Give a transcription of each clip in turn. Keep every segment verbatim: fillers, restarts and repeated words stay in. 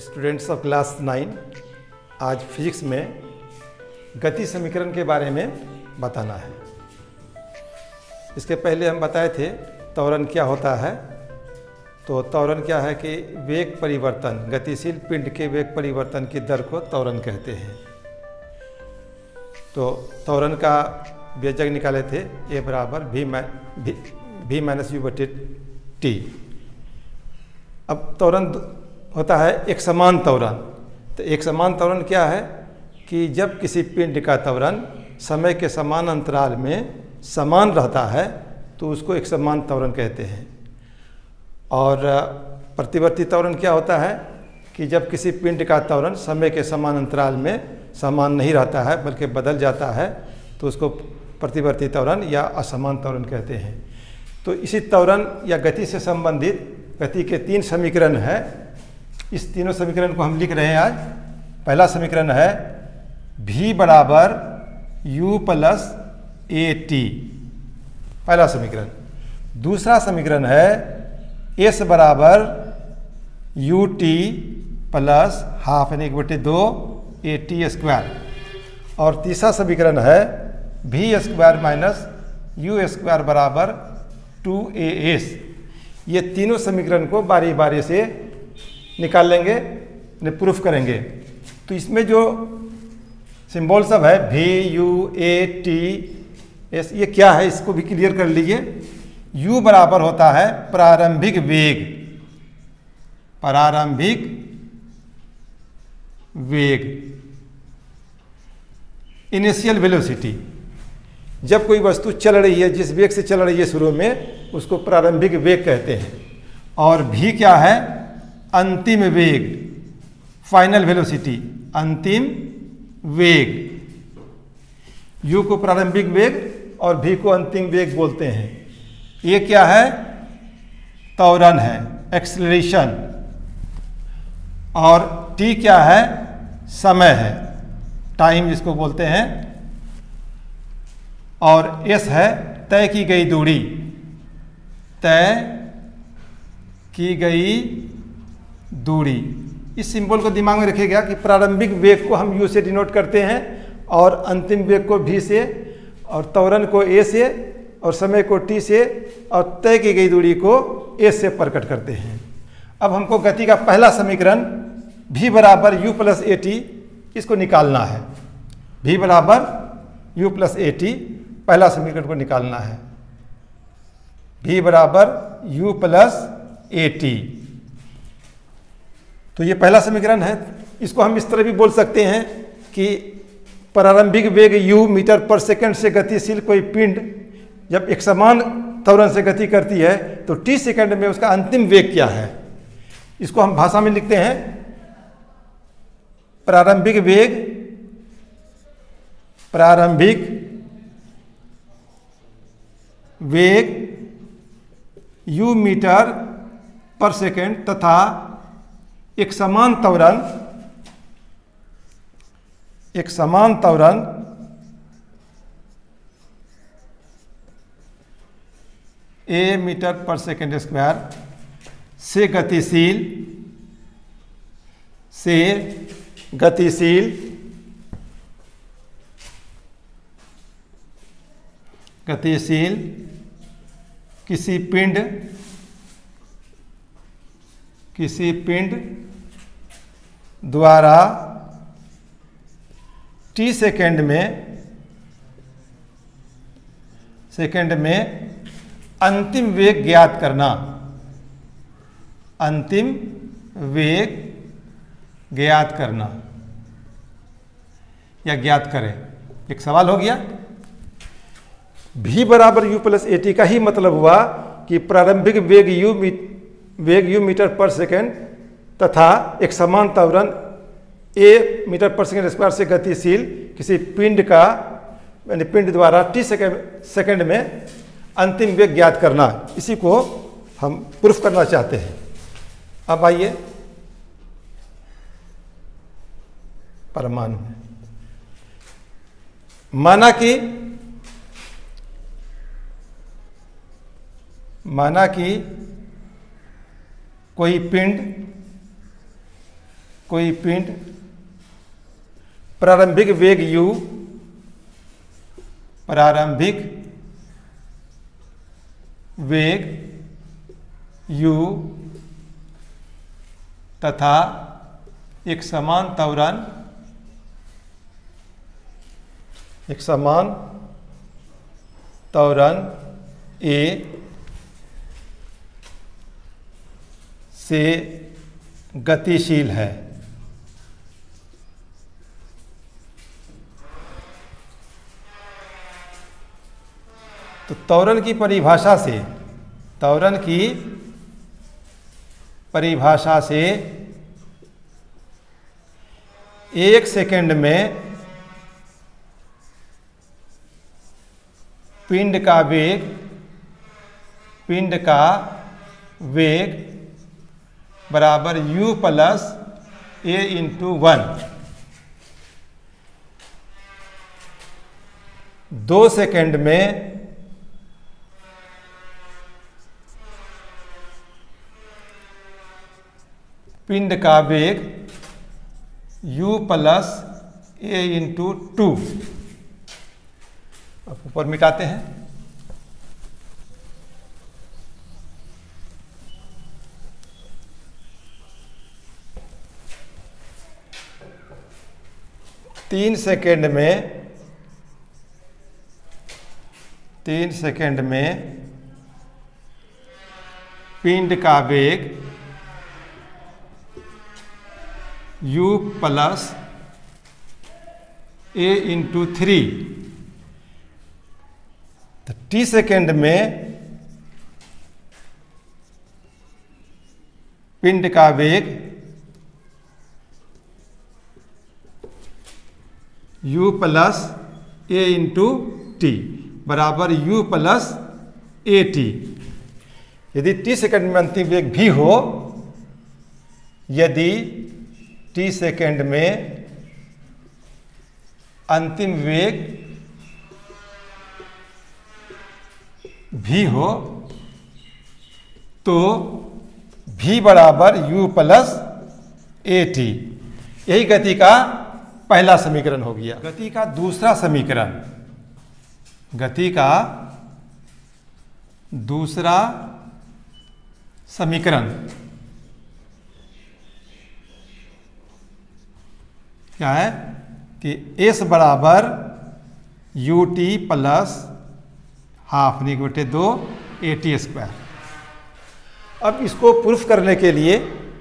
Students of class nine, आज physics में गति समीकरण के बारे में बताना है। इसके पहले हम बताए थे त्वरण क्या होता है। तो त्वरण क्या है कि वेग परिवर्तन, गतिशील पिंड के वेग परिवर्तन की दर को त्वरण कहते हैं। तो त्वरण का व्यंजक निकाले थे ए बराबर v v v minus u बटे टी। अब त्वरण होता है एक समान त्वरण। तो एक समान त्वरण क्या है कि जब किसी पिंड का त्वरण समय के समान अंतराल में समान रहता है तो उसको एक समान त्वरण कहते हैं। और प्रतिवर्ती त्वरण क्या होता है कि जब किसी पिंड का त्वरण समय के समान अंतराल में समान नहीं रहता है बल्कि बदल जाता है तो उसको प्रतिवर्ती त्वरण या असमान त्वरण कहते हैं। तो इसी त्वरण या गति से संबंधित गति के तीन समीकरण हैं। इस तीनों समीकरण को हम लिख रहे हैं आज। पहला समीकरण है v बराबर u प्लस ए टी, पहला समीकरण। दूसरा समीकरण है s बराबर यू टी प्लस हाफ यानी एक बटे दो ए टी स्क्वायर। और तीसरा समीकरण है v square minus u square बराबर टू ए एस। ये तीनों समीकरण को बारी बारी से निकाल लेंगे, प्रूफ करेंगे। तो इसमें जो सिंबल सब है v u a t s, ये क्या है इसको भी क्लियर कर लीजिए। u बराबर होता है प्रारंभिक वेग, प्रारंभिक वेग, इनिशियल वेलोसिटी। जब कोई वस्तु चल रही है, जिस वेग से चल रही है शुरू में, उसको प्रारंभिक वेग कहते हैं। और v क्या है? अंतिम वेग, फाइनल वेलोसिटी, अंतिम वेग। u को प्रारंभिक वेग और v को अंतिम वेग बोलते हैं। ये क्या है? त्वरण है, एक्सेलरेशन। और t क्या है? समय है, टाइम जिसको बोलते हैं। और s है तय की गई दूरी, तय की गई दूरी। इस सिंबल को दिमाग में रखिएगा कि प्रारंभिक वेग को हम u से डिनोट करते हैं और अंतिम वेग को v से, और त्वरण को a से, और समय को t से, और तय की गई दूरी को s से प्रकट करते हैं। अब हमको गति का पहला समीकरण v बराबर u प्लस ए टी, इसको निकालना है। v बराबर u प्लस ए टी, पहला समीकरण को निकालना है। v बराबर u प्लस ए टी। तो ये पहला समीकरण है। इसको हम इस तरह भी बोल सकते हैं कि प्रारंभिक वेग u मीटर पर सेकंड से गतिशील कोई पिंड जब एक समान त्वरण से गति करती है तो t सेकंड में उसका अंतिम वेग क्या है, इसको हम भाषा में लिखते हैं प्रारंभिक वेग, प्रारंभिक वेग u मीटर पर सेकंड तथा एक समान त्वरण, एक समान त्वरण a मीटर पर सेकंड स्क्वायर से गतिशील, से गतिशील गतिशील किसी पिंड, किसी पिंड द्वारा t सेकंड में, सेकंड में अंतिम वेग ज्ञात करना, अंतिम वेग ज्ञात करना या ज्ञात करें। एक सवाल हो गया। v बराबर u प्लस ए टी का ही मतलब हुआ कि प्रारंभिक वेग u वेग u मीटर पर सेकेंड तथा एक समान त्वरण a मीटर पर सेकेंड स्क्वायर से गतिशील किसी पिंड का, यानी पिंड द्वारा t सेकेंड सेकेंड में अंतिम वेग ज्ञात करना, इसी को हम प्रूफ करना चाहते हैं। अब आइए परमाणु। माना कि माना कि कोई पिंड कोई पिंड प्रारंभिक वेग u, प्रारंभिक वेग u तथा एक समान त्वरण एक समान त्वरण a से गतिशील है। तो त्वरण की परिभाषा से त्वरण की परिभाषा से एक सेकंड में पिंड का वेग पिंड का वेग बराबर u plus a into one. दो सेकंड में पिंड का वेग u plus a into two. अब ऊपर मिटाते हैं। तीन सेकेंड में तीन सेकेंड में पिंड का वेग u plus a into three. तो टी सेकेंड में पिंड का वेग u plus a into t बराबर u प्लस ए टी। यदि टी सेकेंड में अंतिम वेग भी हो यदि टी सेकेंड में अंतिम वेग भी हो तो v बराबर u प्लस ए टी। यही गति का पहला समीकरण हो गया। गति का दूसरा समीकरण गति का दूसरा समीकरण क्या है कि s बराबर यू टी प्लस हाफ नी बटे दो ए टी स्क्वायर। अब इसको प्रूफ करने के लिए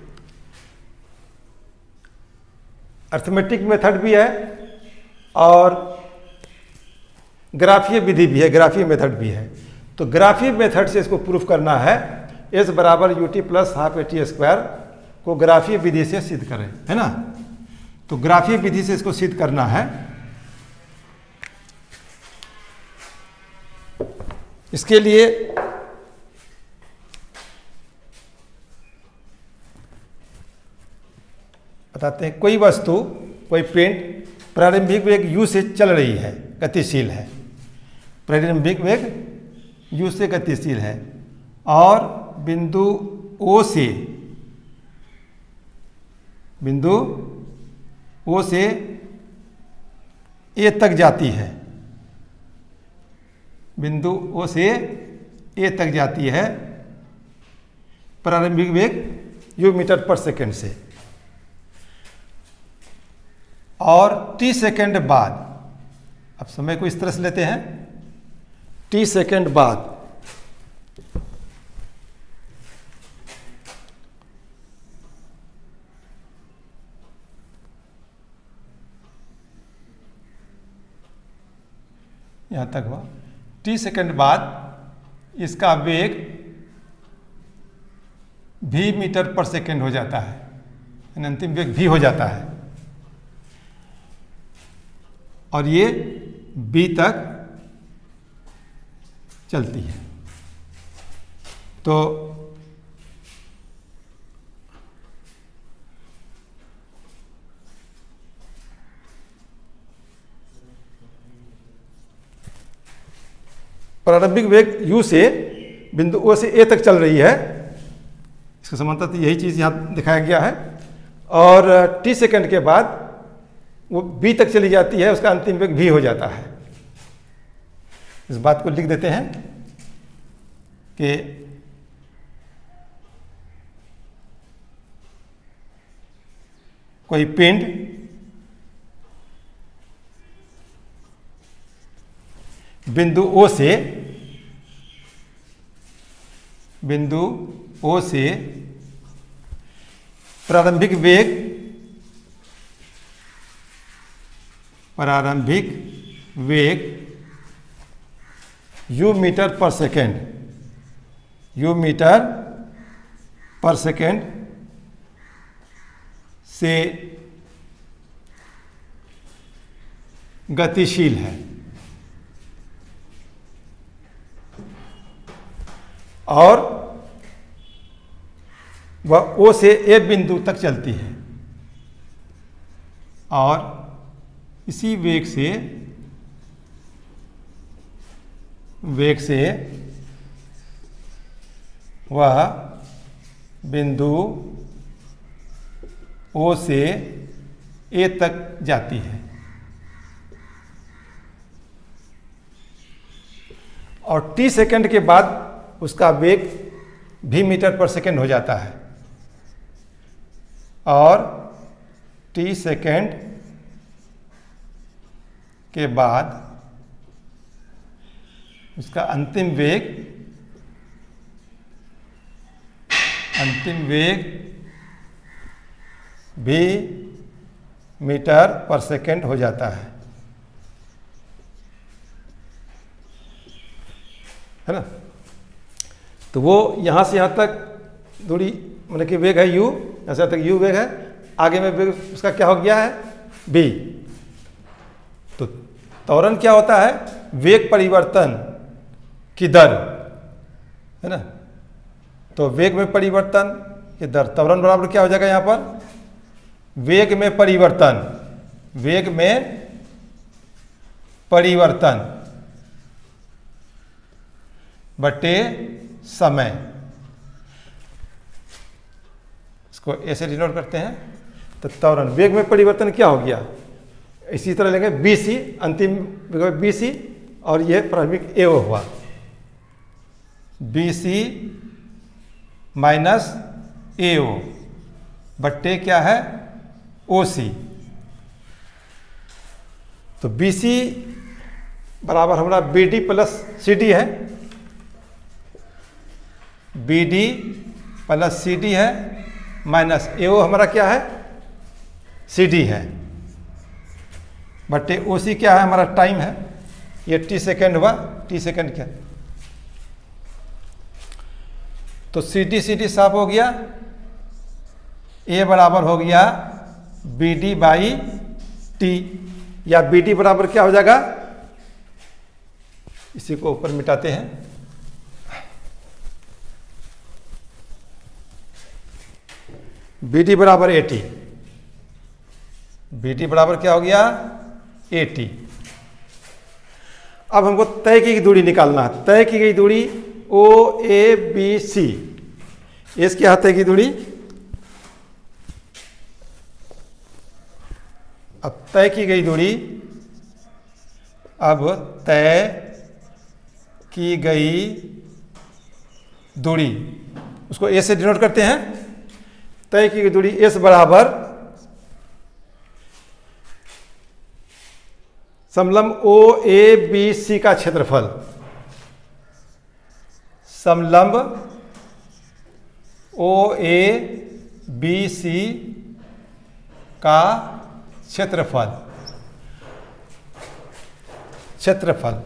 अर्थमेटिक मेथड भी है और ग्राफीय विधि भी है, ग्राफीय मेथड भी है। तो ग्राफीय मेथड से इसको प्रूफ करना है। s बराबर u t plus half a t square को ग्राफीय विधि से सिद्ध करें, है ना। तो ग्राफीय विधि से इसको सिद्ध करना है। इसके लिए बताते हैं कोई वस्तु कोई पिंड प्रारंभिक वेग u से चल रही है, गतिशील है। प्रारंभिक वेग u से गतिशील है और बिंदु O से बिंदु O से A तक जाती है। बिंदु O से A तक जाती है प्रारंभिक वेग u मीटर पर सेकंड से। और t सेकंड बाद, अब समय को इस तरह से लेते हैं, t सेकंड बाद यहां तक हुआ। t सेकंड बाद इसका वेग v मीटर पर सेकंड हो जाता है, अंतिम वेग v हो जाता है और ये b तक चलती है। तो प्रारंभिक वेग u से बिंदु O से A तक चल रही है। इसका समांतर तो यही चीज यहां दिखाया गया है। और टी सेकंड के बाद वो बी तक चली जाती है, उसका अंतिम वेग भी हो जाता है। इस बात को लिख देते हैं कि कोई पिंड बिंदु ओ से बिंदु ओ से प्रारंभिक वेग प्रारंभिक वेग यू मीटर पर सेकेंड यू मीटर पर सेकेंड से गतिशील है और वह ओ से ए बिंदु तक चलती है और इसी वेग से वेग से वह बिंदु ओ से ए तक जाती है और टी सेकंड के बाद उसका वेग भी मीटर पर सेकंड हो जाता है और टी सेकंड के बाद उसका अंतिम वेग अंतिम वेग भी मीटर पर सेकंड हो जाता है है ना। तो वो यहाँ से यहाँ तक दूरी मतलब कि वेग है u, यहाँ से यहाँ तक u वेग है, आगे में वेग उसका क्या हो गया है b। तो त्वरण क्या होता है, वेग परिवर्तन की दर है ना। तो वेग में परिवर्तन की दर, त्वरण बराबर क्या हो जाएगा यहाँ पर, वेग में परिवर्तन वेग में परिवर्तन बटे समय। इसको ऐसे डिनोट करते हैं। तो त्वरण वेग में परिवर्तन क्या हो गया, इसी तरह लेंगे बी सी, अंतिम वेग बी सी और यह प्रारंभिक ए ओ हुआ, बी सी माइनस ए ओ बट्टे क्या है ओ सी। तो बी सी बराबर हमारा B D plus C D है, B D plus C D है माइनस ए ओ हमारा क्या है सी डी है बटे ओ सी क्या है हमारा टाइम है, ये टी सेकेंड हुआ, टी सेकेंड क्या। तो सी डी सी डी साफ हो गया, ए बराबर हो गया बी डी बाई टी, या बी डी बराबर क्या हो जाएगा, इसी को ऊपर मिटाते हैं, बी डी बराबर ए टी, बी डी बराबर क्या हो गया ए टी। अब हमको तय की गई दूरी निकालना है, तय की गई दूरी ओ ए बी सी, इसके यहाँ तय की दूरी। अब तय की गई दूरी, अब तय की गई दूरी उसको ए से डिनोट करते हैं। तय की गई दूरी एस बराबर समलंब ओ ए बी सी का क्षेत्रफल, समलंब ओ ए बी सी का क्षेत्रफल, क्षेत्रफल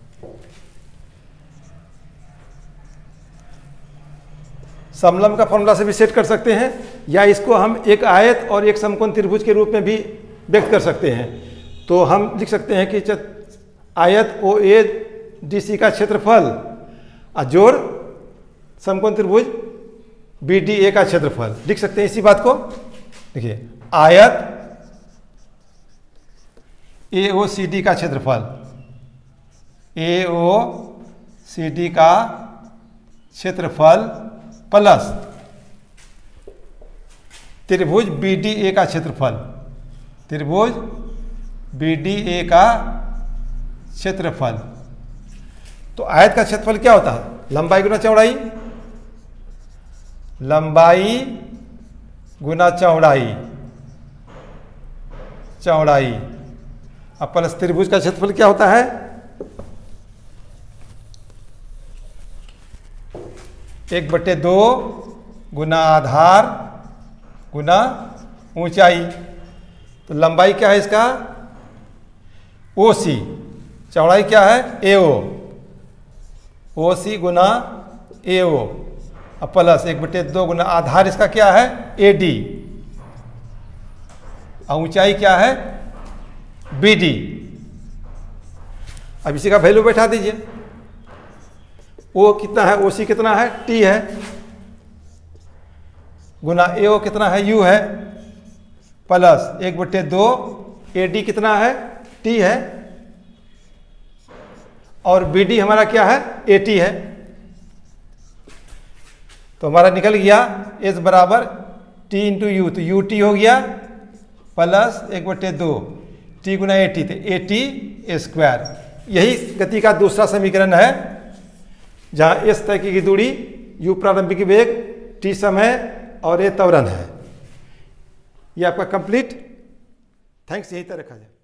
समलंब का फॉर्मूला से भी सेट कर सकते हैं, या इसको हम एक आयत और एक समकोण त्रिभुज के रूप में भी व्यक्त कर सकते हैं। तो हम लिख सकते हैं कि आयत ओ ए डी सी का क्षेत्रफल और जोड़ समकोण त्रिभुज बी डी ए का क्षेत्रफल, लिख सकते हैं इसी बात को। देखिए आयत ए ओ सी डी का क्षेत्रफल, ए ओ सी डी का क्षेत्रफल प्लस त्रिभुज बी डी ए का क्षेत्रफल, त्रिभुज बी डी ए का क्षेत्रफल। तो आयत का क्षेत्रफल क्या होता है? लंबाई गुना चौड़ाई, लंबाई गुना चौड़ाई, चौड़ाई। अब प्लस त्रिभुज का क्षेत्रफल क्या होता है? एक बटे दो गुना आधार गुना ऊंचाई। तो लंबाई क्या है इसका? ओ सी। चौड़ाई क्या है? ए ओ। ओ सी गुना ए ओ। अब प्लस एक बटे दो गुना आधार इसका क्या है? A D. और ऊंचाई क्या है? B D. अब इसी का वैल्यू बैठा दीजिए। ओ कितना है? ओ सी कितना है? टी है। गुना ए ओ कितना है? यू है। प्लस एक बटे दो ए डी कितना है? टी है। और बी डी हमारा क्या है? ए टी है। तो हमारा निकल गया एस बराबर टी इंटू यू। तो यू टी हो गया प्लस एक बटे दो टी गुना ए टी, तो ए टी स्क्वायर। यही गति का दूसरा समीकरण है, जहाँ एस तय की दूरी, यू प्रारंभिक वेग, टी समय और ए त्वरण है। ये आपका कंप्लीट। थैंक्स, यहीं तक रखा जाए।